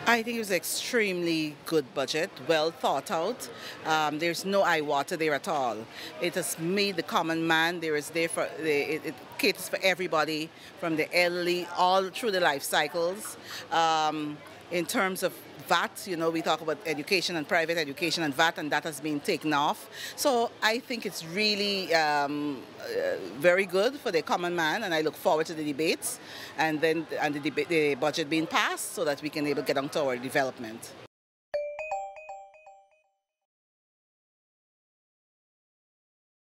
I think it was an extremely good budget, well thought out. There's no eye water there at all. It has made the common man. There is there for it caters for everybody, from the elderly all through the life cycles. In terms of VAT, we talk about education and private education and VAT, and that has been taken off. So I think it's really very good for the common man, and I look forward to the debates and the budget being passed so that we can able to get on to our development.